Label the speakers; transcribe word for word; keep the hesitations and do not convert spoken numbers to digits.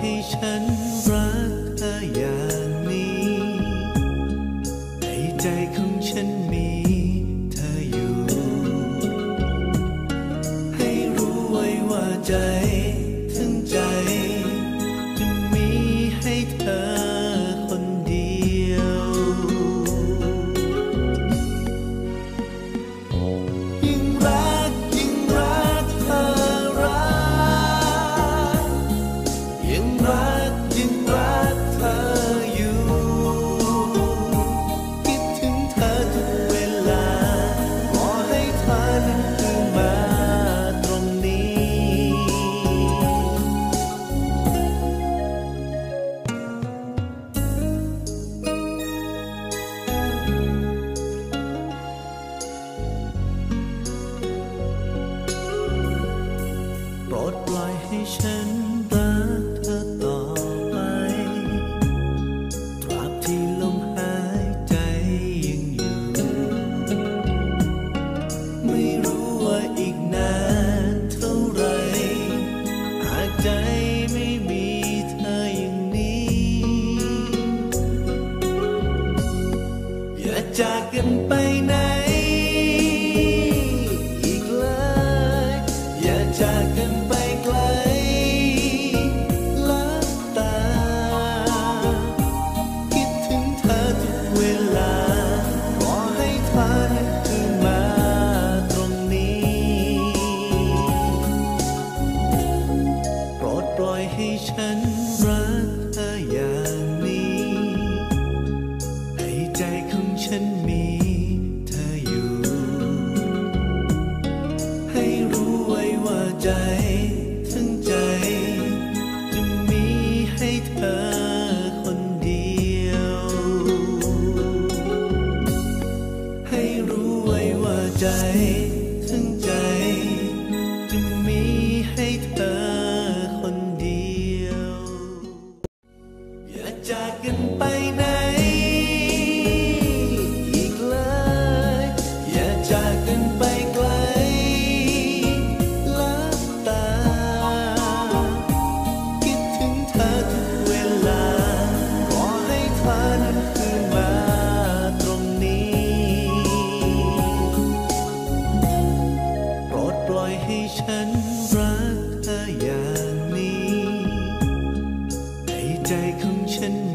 Speaker 1: ให้ฉันรักเธออย่างนี้ในใจของฉันมีเธออยู่ให้รู้ไว้ว่าใจทั้งใจจะมีให้เธอคนเดียวยิ่งรักยิ่งรักเธอรักยิ่งรักยิ่งรักเธออยู่คิดถึงเธอทุกเวลาขอให้เธอนั้นคือมาตรงนี้โปรดปล่อยให้ฉันรักเธอต่อไปตราบที่ลมหายใจยังอยู่ไม่รู้ว่าอีกนานเท่าไรหากใจไม่มีเธออย่างนี้อย่าจากกันไปไหนอีกเลยอย่าจากกันไปไกลลับตาคิดถึงเธอทุกเวลาขอให้เธอนั้นคือมาตรงนี้โปรดปล่อยให้ฉันรักเธออย่างนี้ในใจของฉันมีเธออยู่ให้รู้ไว้ว่าใจทั้งใจจะมีให้เธอคนเดียวให้รู้ไว้ว่าใจทั้งใจจะมีให้เธอคนเดียวอย่าจากกันไปไหนอีกเลยอย่าจากกันไปไกลลับตาคิดถึงเธอทุกเวลาขอให้เธอนั้นคือมาตรงนี้โปรดปล่อยให้ฉันรักเธออย่างนี้ในใจของฉัน